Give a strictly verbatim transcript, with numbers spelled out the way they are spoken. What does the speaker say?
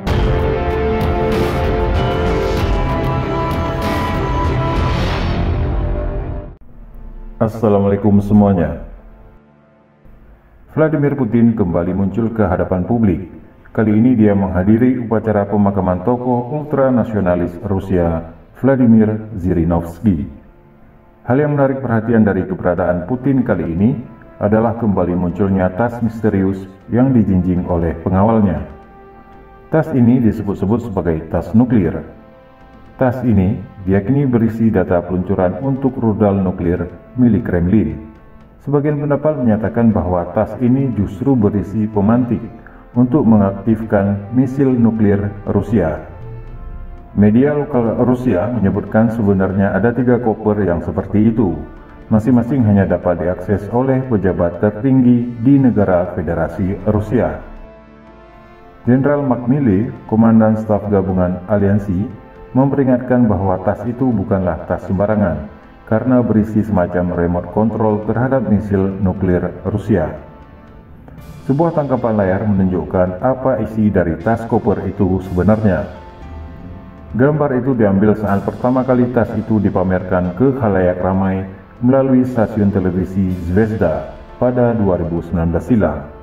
Assalamualaikum semuanya. Vladimir Putin kembali muncul ke hadapan publik. Kali ini dia menghadiri upacara pemakaman tokoh ultranasionalis Rusia, Vladimir Zhirinovsky. Hal yang menarik perhatian dari keberadaan Putin kali ini adalah kembali munculnya tas misterius yang dijinjing oleh pengawalnya. Tas ini disebut-sebut sebagai tas nuklir. Tas ini diyakini berisi data peluncuran untuk rudal nuklir milik Kremlin. Sebagian pendapat menyatakan bahwa tas ini justru berisi pemantik untuk mengaktifkan misil nuklir Rusia. Media lokal Rusia menyebutkan sebenarnya ada tiga koper yang seperti itu. Masing-masing hanya dapat diakses oleh pejabat tertinggi di negara Federasi Rusia. Jenderal McNeely, Komandan Staf Gabungan Aliansi, memperingatkan bahwa tas itu bukanlah tas sembarangan karena berisi semacam remote control terhadap misil nuklir Rusia. Sebuah tangkapan layar menunjukkan apa isi dari tas koper itu sebenarnya. Gambar itu diambil saat pertama kali tas itu dipamerkan ke khalayak ramai melalui stasiun televisi Zvezda pada dua ribu sembilan belas silam.